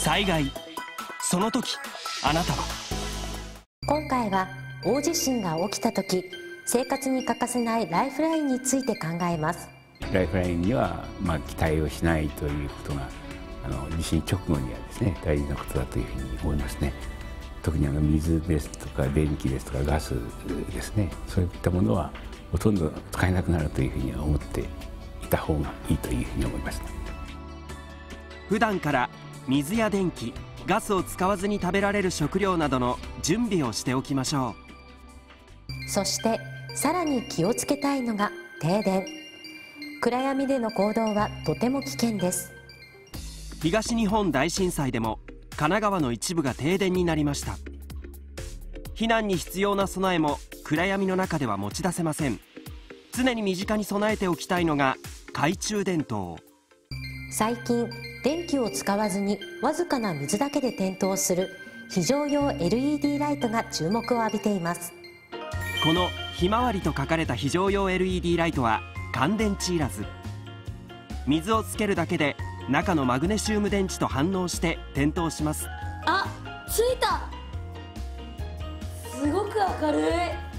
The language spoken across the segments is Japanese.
災害、その時あなたは。 今回は大地震が起きた時、生活に欠かせないライフラインについて考えます。 ライフラインには、期待をしないということが地震直後にはですね、大事なことだというふうに思いますね。特に水ですとか電気ですとかガスですね、そういったものはほとんど使えなくなるというふうには思っていた方がいいというふうに思います。 普段から水や電気、ガスを使わずに食べられる食料などの準備をしておきましょう。そしてさらに気をつけたいのが停電。暗闇での行動はとても危険です。 東日本大震災でも神奈川の一部が停電になりました。避難に必要な備えも暗闇の中では持ち出せません。常に身近に備えておきたいのが懐中電灯。 最近電気を使わずにわずかな水だけで点灯する非常用 LED ライトが注目を浴びています。 このひまわりと書かれた非常用 LED ライトは乾電池いらず。水をつけるだけで中のマグネシウム電池と反応して点灯します。 あ、ついた。すごく明るい。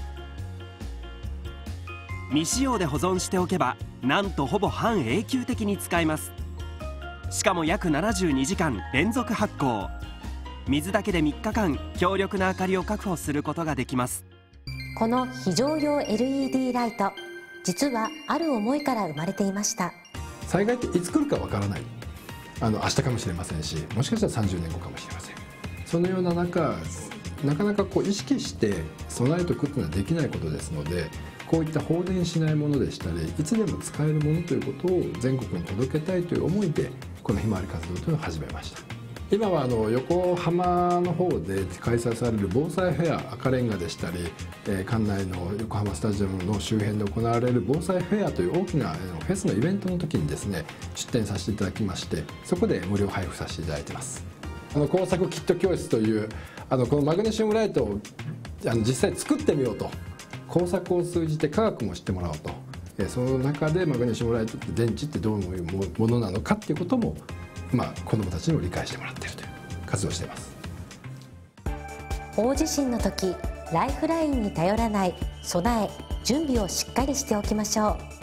未使用で保存しておけばなんとほぼ半永久的に使えます。しかも約72時間連続発光。水だけで3日間強力な明かりを確保することができます。 この非常用 LED ライト、実はある思いから生まれていました。 災害っていつ来るかわからない。明日かもしれませんし、もしかしたら30年後かもしれません。そのような中、なかなか意識して備えておくというのはできないことですので、こういった放電しないものでしたり、いつでも使えるものということを全国に届けたいという思いで、このひまわり活動というのを始めました。今は横浜の方で開催される防災フェア、赤レンガでしたり、館内の横浜スタジアムの周辺で行われる防災フェアという大きなフェスのイベントの時にですね、出展させていただきまして、そこで無料配布させていただいています。工作キット教室というこのマグネシウムライトを実際作ってみようと、工作を通じて科学も知ってもらおうと、その中でマグネシウムライトって電池ってどういうものなのかっていうことも子どもたちにも理解してもらっているという活動をしています。 大地震の時、ライフラインに頼らない備え、準備をしっかりしておきましょう。